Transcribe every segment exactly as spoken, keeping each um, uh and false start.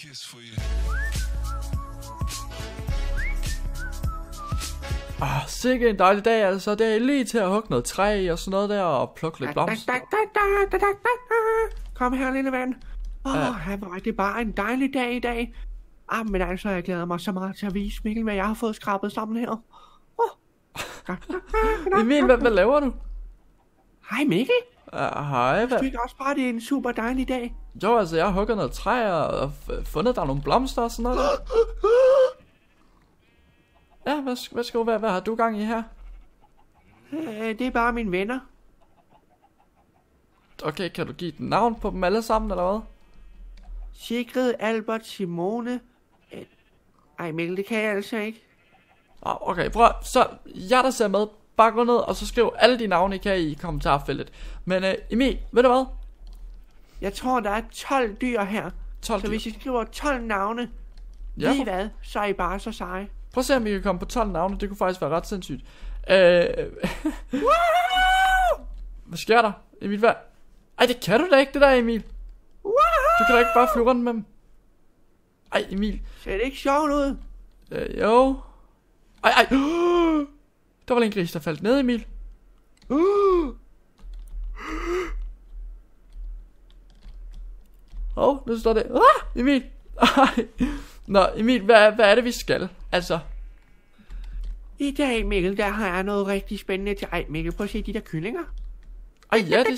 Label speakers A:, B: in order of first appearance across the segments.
A: kiss for you.
B: Ah, sikke en dejlig dag, altså. Det er lige til at hugge noget træ og sådan noget der, og plukke lidt blomster.
C: Kom her, lille ven. Åh,
B: Ja.
C: oh, hvor er det bare en dejlig dag i dag. Ah, men altså, jeg glæder mig så meget til at vise Mikkel, hvad jeg har fået skrabet sammen her. Oh.
B: Emil, hvad, hvad laver du?
C: Hej Mikkel.
B: Uh, hej, hvad?
C: Du ikke også bare, det er en super dejlig dag?
B: Jo, altså, jeg har hugget noget træ og, og f- fundet der nogle blomster og sådan noget der. Ja, hvad, hvad, skal, hvad, hvad har du gang i her?
C: Øh, det er bare mine venner.
B: Okay, kan du give et navn på dem alle sammen, eller hvad?
C: Sigrid, Albert, Simone. Øh, ej Mikkel, det kan jeg altså ikke.
B: Ah, okay, prøv at- så jeg der ser med, bare gå ned og så skriv alle de navne, I kan i kommentarfeltet. Men uh, Emil, ved du hvad?
C: Jeg tror, der er tolv dyr her.
B: tolv
C: Så
B: dyr.
C: hvis I skriver tolv navne,
B: Ja,
C: ved I hvad, så er I bare så seje.
B: prøv at se, om I kan komme på tolv navne, det kunne faktisk være ret sindssygt. Uh, hvad sker der, Emil? Hvad? Ej, det kan du da ikke, det der, Emil. Du kan da ikke bare flyve rundt med dem. Ej, Emil.
C: Ser det ikke sjovt ud?
B: Uh, jo. Ej, ej. Der var en gris, der faldt ned, Emil. Åh, oh, nu står det. Ah, Emil. Ej. Nå, Emil, hvad, hvad er det, vi skal? Altså,
C: I dag, Mikkel, der har jeg noget rigtig spændende til. Ej, Mikkel, prøv at se de der kyllinger.
B: ej, ja, det,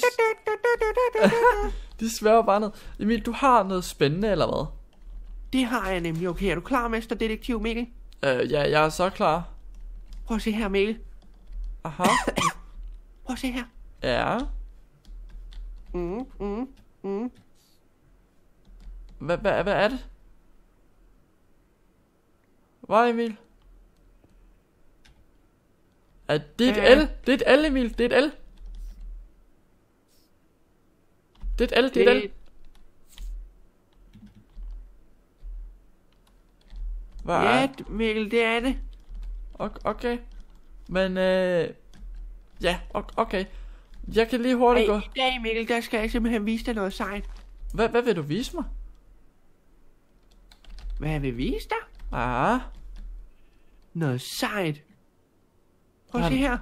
B: de sværger bare ned. Emil, du har noget spændende, eller hvad?
C: Det har jeg nemlig. Okay, er du klar, mesterdetektiv Mikkel?
B: Uh, ja, jeg er så klar.
C: Prøv at se her, Mikkel.
B: Aha.
C: Prøv at se her.
B: Ja.
C: Mm, mm, mm.
B: Hvad, hvad, hvad er det? Hvad, Emil? Er det et
C: Øh.
B: L? Det er et L, Emil. Det er et L. Det er et L, det er et L. Hvad
C: Ja,
B: er
C: Mikkel, det er det.
B: Ok- Okay. Men øh... ja, ok- okay. Jeg kan lige hurtigt gå.
C: Ej, i dag, Mikkel, der skal jeg simpelthen vise dig noget sejt.
B: Hvad, hvad vil du vise mig?
C: Hvad jeg vil vise dig?
B: Ah.
C: Noget sejt. Prøv at
B: Hvad?
C: se her.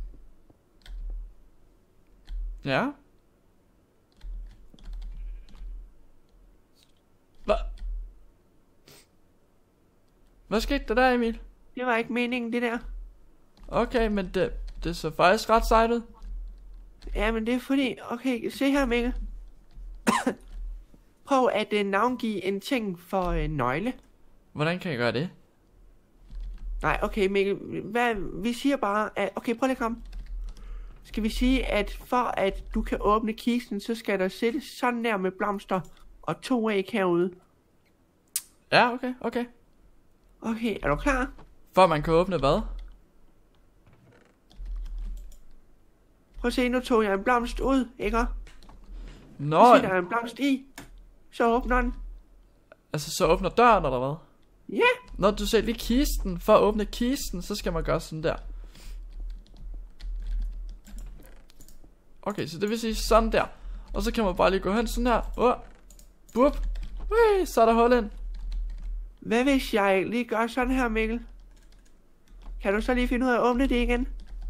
B: Ja. Hvad? Hvad skete der der, Emil?
C: Det var ikke meningen, det der.
B: Okay, men det, det så faktisk ret sejt ud.
C: Ja, men det er fordi... Okay, se her, Mikkel. Prøv at uh, navngive en ting for en uh, nøgle.
B: Hvordan kan jeg gøre det?
C: Nej, okay, Mikkel. Hvad, vi siger bare, at... Okay, prøv lige at komme. Skal vi sige, at for at du kan åbne kisten, så skal der sættes sådan der med blomster og to æg herude.
B: Ja, okay, okay.
C: Okay, er du klar?
B: For at man kan åbne hvad?
C: Prøv at se, nu tog jeg en blomst ud, ikke?
B: Nå,
C: Se, der er en blomst i. Så åbner den.
B: altså så åbner døren, eller hvad?
C: Ja,
B: Når du ser lige kisten, for at åbne kisten, så skal man gøre sådan der. Okay, så det vil sige sådan der. Og så kan man bare lige gå hen sådan her. Åh, bup. Ui, så er der hul ind.
C: hvad hvis jeg lige gør sådan her, Mikkel? Kan du så lige finde ud af at åbne det igen?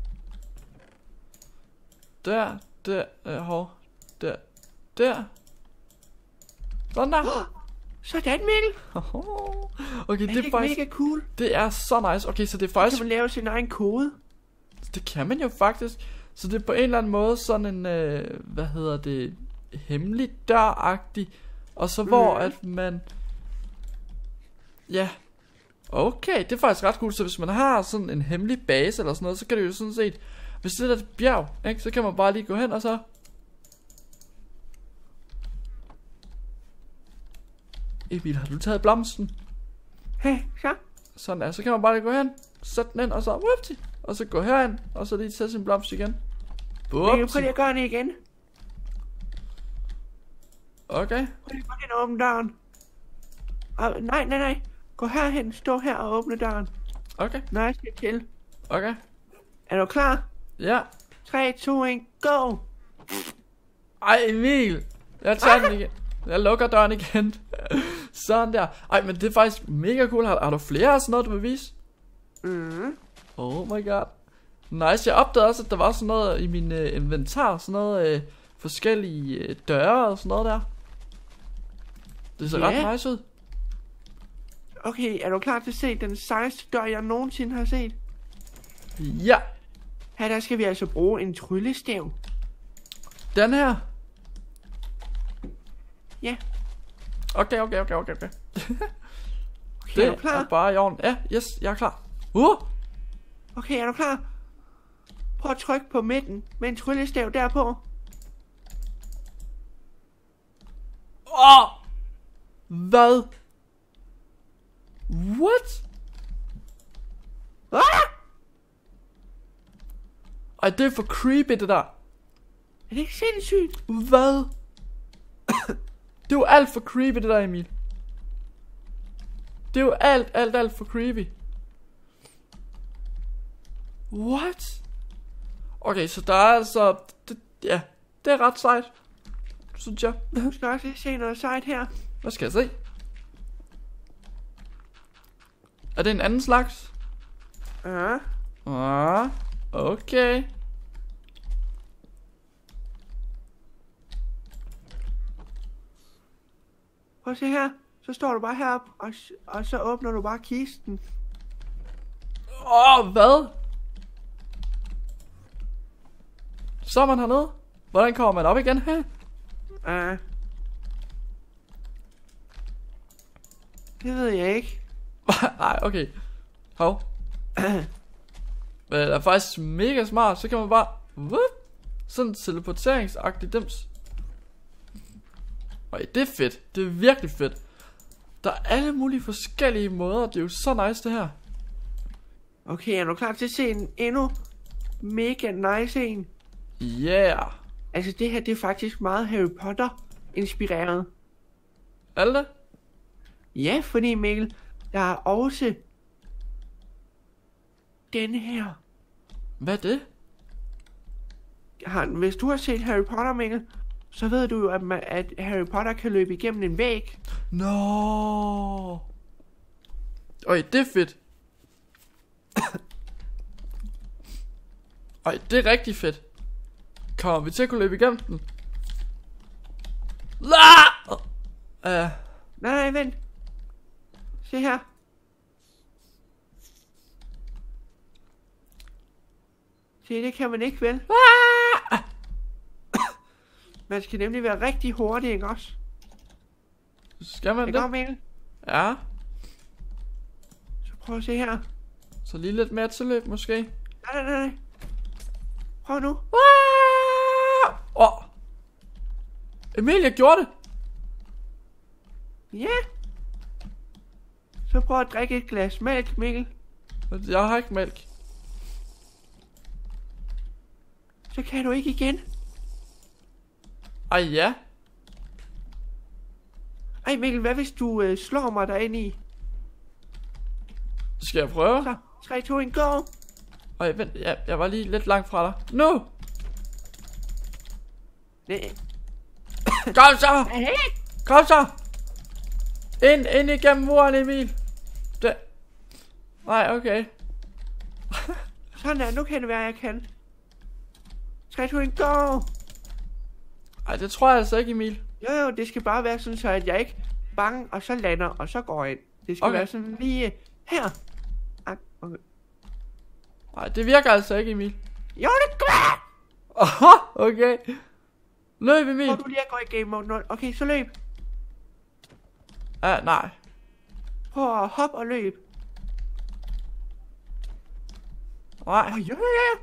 B: Der, der, øh, hov. Der, der. Sådan der.
C: Sådan, Mikkel.
B: Okay,
C: Er
B: det
C: det
B: er
C: ikke
B: faktisk,
C: mega cool?
B: det er så nice. Okay, så det er
C: Så
B: faktisk,
C: kan man lave sin egen kode.
B: det kan man jo faktisk. Så det er på en eller anden måde sådan en, øh, hvad hedder det, hemmelig dør-agtig. Og så hvor
C: Mhm.
B: at man, ja, okay, det er faktisk ret cool. Så hvis man har sådan en hemmelig base eller sådan noget, så kan det jo sådan set, hvis det er et bjerg, ikke, så kan man bare lige gå hen og så, Emil, har du taget blomsten?
C: Hey, så.
B: Sådan der, så kan man bare lige gå hen, sætte den ind, og så, whoopty, og så gå herind, og så lige tage sin blomst igen.
C: Mikkel, prøv
B: Whoopty.
C: lige at gøre det igen.
B: Okay,
C: Prøv lige at gå hen og åbne døren. Og, nej, nej, nej. Gå herhen, stå her og åbne døren.
B: okay,
C: Når jeg skal til.
B: okay,
C: Er du klar?
B: ja.
C: tre, to, et, go!
B: Ej, Emil, jeg tager den igen. Jeg lukker døren igen. Sådan der. Ej, men det er faktisk mega cool. Har, har du flere af sådan noget, du vil vise?
C: Mm.
B: Oh my god. Nice, jeg opdagede også, at der var sådan noget i min uh, inventar. Sådan noget uh, forskellige uh, døre og sådan noget der. Det ser
C: Ja.
B: ret nice ud.
C: Okay, er du klar til at se den sejeste dør, jeg nogensinde har set?
B: Ja,
C: Her der skal vi altså bruge en tryllestav.
B: den her.
C: Ja.
B: Okay, okay, okay, okay, okay.
C: Okay, er du
B: Det
C: klar?
B: er bare i orden. Ja, yes, jeg er klar. Uh!
C: Okay, er du klar? Prøv at trykke på midten med en tryllestav derpå.
B: Åh! Oh! Hvad? What?
C: Ah!
B: Ej, det er for creepy, det der.
C: Er det ikke sindssygt?
B: Hvad? Det er jo alt for creepy, det der, Emil. Det er jo alt, alt, alt for creepy. What? Okay, så der er altså... Det, ja, det er ret sejt, synes jeg.
C: Du skal også lige se noget sejt her.
B: Hvad skal jeg se? Er det en anden slags?
C: Ja.
B: Ah, okay.
C: Prøv at se her. Så står du bare heroppe, og, s- og så åbner du bare kisten.
B: Åh, oh, hvad? Så er man hernede. Hvordan kommer man op igen her?
C: Ja. Det ved jeg ikke.
B: Nej, okay. Hov. Men det er faktisk mega smart. Så kan man bare... Whoop, sådan teleporteringsagtigt dims. Ej, det er fedt. Det er virkelig fedt. Der er alle mulige forskellige måder. Det er jo så nice det her.
C: Okay, er du klar til at se en endnu mega nice en?
B: Yeah.
C: Altså det her, det er faktisk meget Harry Potter inspireret.
B: Alle det?
C: Ja, fordi Mikkel, der er også den her.
B: Hvad er det?
C: Har, hvis du har set Harry Potter, Mikkel, så ved du jo, at, man, at Harry Potter kan løbe igennem en væg.
B: Nå. Øj, det er fedt. Øj, det er rigtig fedt. Kommer vi til at kunne løbe igennem den? Ah! Uh,
C: Nej, nej, vent. Se her. Se, det kan man ikke, vel?
B: ah!
C: Man skal nemlig være rigtig hurtig, ikke også?
B: Skal man
C: Det går,
B: det?
C: Mikkel.
B: Ja.
C: Så prøv at se her.
B: Så lige lidt mere tilløb måske.
C: Nej, nej, nej. Prøv nu.
B: Ah! Åh. Emilie gjorde det.
C: Ja. Så prøv at drikke et glas mælk, Mikkel.
B: Jeg har ikke mælk.
C: Så kan du ikke igen.
B: Ej, ja.
C: Ej, Mikkel, hvad hvis du øh, slår mig derinde i?
B: Skal jeg prøve?
C: Så, tre, to, en, go.
B: Ej, vent. Jeg, jeg var lige lidt langt fra dig. Nu.
C: Nej.
B: Kom så.
C: Hey.
B: Kom så. Ind, ind igennem muren, Emil. Det. Nej, okay.
C: Sådan der, nu kan det være, jeg kan. tre, to, en, go.
B: Ej, det tror jeg altså ikke, Emil.
C: Jo, jo, det skal bare være sådan, så at jeg ikke bange, og så lander, og så går jeg ind. Det skal
B: Okay.
C: være sådan lige øh, her. Ah, okay.
B: Nej, det virker altså ikke, Emil.
C: Jo, det gør.
B: Aha, okay. Løb, Emil.
C: Prøv du lige at gå i game mode nul. Okay, så løb.
B: Ja, nej.
C: Prøv at hoppe og løb.
B: Nej.
C: Åh, ja, ja,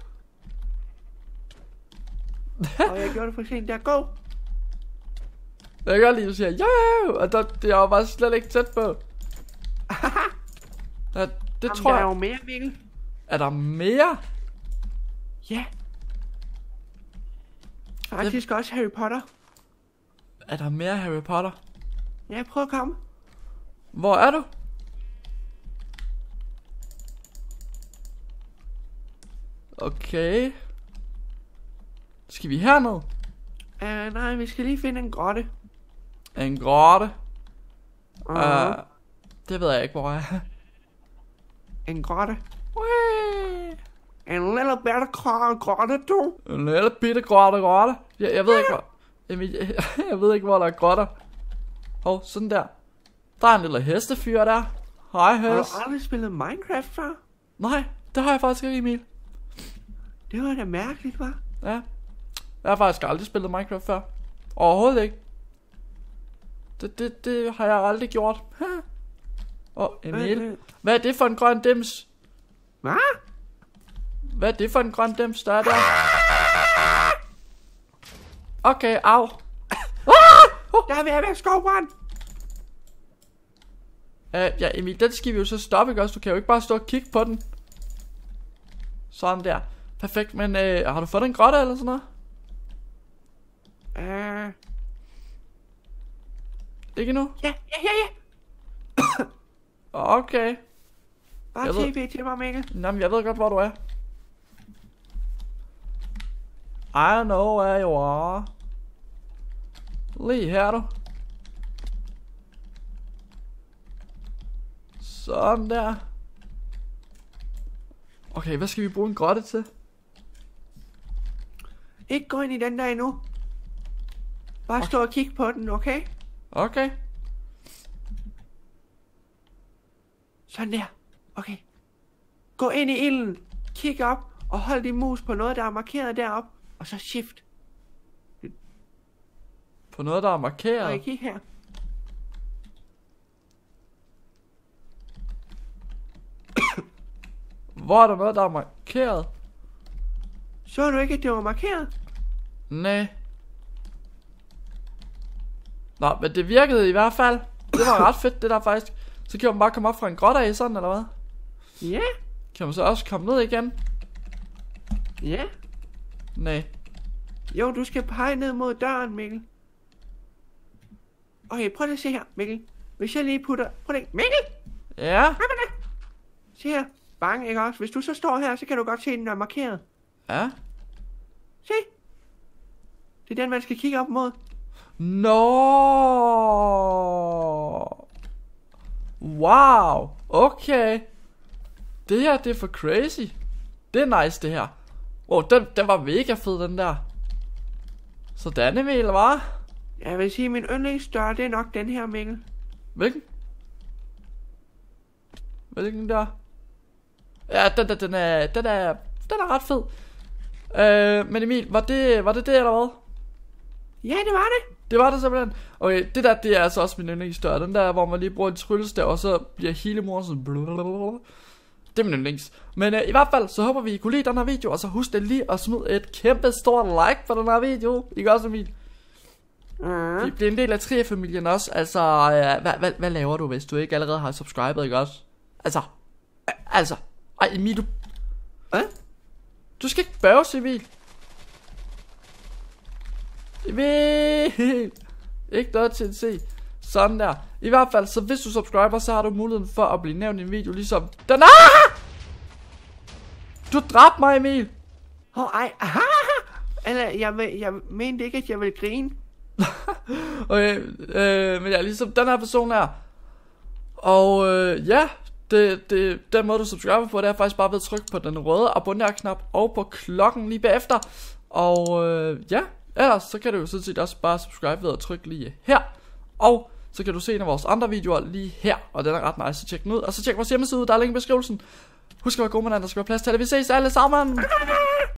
C: ja. Og jeg gjorde det for sent. Der, go.
B: Jeg kan godt lide, at du siger, ja, og der, det er jo bare slet ikke tæt på. Der, det
C: Jamen,
B: tror
C: der er
B: jeg.
C: jo mere, Mikkel.
B: Er der mere?
C: Ja. Faktisk også Harry Potter.
B: Er der mere Harry Potter?
C: Ja, prøv at komme.
B: Hvor er du? Okay. Skal vi herned?
C: Uh, nej, vi skal lige finde en grotte.
B: En grotte.
C: Uh,
B: Uh, det ved jeg ikke, hvor jeg er.
C: en grotte.
B: Whee!
C: En lille bitte gro- grotte, du.
B: En lille bitte grotte, grotte. Jeg, jeg ved ikke, hvor... Jamen, jeg, jeg ved ikke, hvor der er grotter. Hov, sådan der. Der er en lille hestefyr der. Hej,
C: Har du
B: hest.
C: aldrig spillet Minecraft før?
B: Nej, det har jeg faktisk ikke, Emil.
C: Det var da mærkeligt, hva'?
B: Ja. Jeg har faktisk aldrig spillet Minecraft før. Overhovedet ikke. Det, det, det har jeg aldrig gjort. Åh, oh, Emil.
C: Øh, øh.
B: Hvad er det for en grøn dims?
C: Hvad?
B: Hvad er det for en grøn dims, der er der? Okay, au.
C: Der er ved at være skovbrand.
B: Uh, ja, Emil, den skal vi jo så stoppe, ikke også? Du kan jo ikke bare stå og kigge på den. Sådan der. Perfekt, men uh, har du fået en grotte eller sådan noget?
C: Uh,
B: Ikke nu?
C: ja, ja, ja, ja.
B: Okay.
C: Bare
B: Jeg ved-
C: tv til mig, Mikkel.
B: Jamen, jeg ved godt, hvor du er. I know where you are. Lige her, du. Sådan der. Okay, hvad skal vi bruge en grotte til?
C: Ikke gå ind i den der endnu. Bare stå og kigge på den, okay?
B: Okay.
C: Sådan der. Okay. Gå ind i ilden. Kig op. Og hold din mus på noget, der er markeret deroppe. Og så shift.
B: På noget, der er
C: Og
B: markeret.
C: kig her.
B: Hvor er der noget, der er markeret?
C: Så du ikke, at det var markeret?
B: Nej. Nå, men det virkede i hvert fald. Det var ret fedt, det der faktisk. Så kan man bare komme op fra en grotte af sådan, eller hvad?
C: Ja.
B: Kan man så også komme ned igen?
C: Ja.
B: Nej.
C: Jo, du skal pege ned mod døren, Mikkel. Okay, prøv lige at se her, Mikkel. Hvis jeg lige putter... Prøv lige... Mikkel!
B: Ja.
C: Hvad med det? Se her. Bang, ikke også? Hvis du så står her, så kan du godt se, at den er markeret.
B: Ja.
C: Se. Det er den, man skal kigge op mod.
B: Nå. Wow. Okay. Det her, det er for crazy. Det er nice, det her. Wow, den, den var mega fed, den der. Sådan, Emil, hva'?
C: Jeg vil sige, at min yndlingsdør, det er nok den her, Mikkel.
B: Hvilken? Hvilken der? Ja, den, den, den, er, den, er, den er ret fed. Øh, men Emil, var det, var det det, eller hvad?
C: Ja, det var det.
B: Det var det simpelthen. Okay, det der, det er altså også min yndlingsdør. Den der, hvor man lige bruger en tryllestav, og så bliver hele muren sådan blablabla. Det er min yndlings. Men øh, i hvert fald, så håber vi, I kunne lide den her video. Og så husk det lige at smide et kæmpe stort like på den her video. Ikke også, Emil?
C: Mm.
B: Vi bliver en del af Trier-familien også. Altså, øh, hvad, hvad, hvad laver du, hvis du ikke allerede har subscribet, ikke også? Altså, øh, altså. Ej, Emil, du...
C: Hvad?
B: Du skal ikke bøves, Emil. Emil. Ikke noget til at se. Sådan der. I hvert fald, så hvis du subscriber, så har du muligheden for at blive nævnt i en video, ligesom den. Ah! Du dræbte mig, Emil.
C: Åh, oh, ej. Aha! Eller, jeg, vil, jeg mente ikke, at jeg ville grine.
B: Okay, øh, men ja, ligesom den her person her. Og øh, ja, det, det, den måde du subscriber på, det er faktisk bare ved at trykke på den røde abonner-knap og på klokken lige bagefter. Og øh, ja, ellers så kan du jo sådan set også bare subscribe ved at trykke lige her. Og så kan du se en af vores andre videoer lige her, og den er ret nice, så tjek den ud. Og så tjek vores hjemmeside ud, der er link i beskrivelsen. Husk at være god med den, der skal være plads til det. Vi ses alle sammen.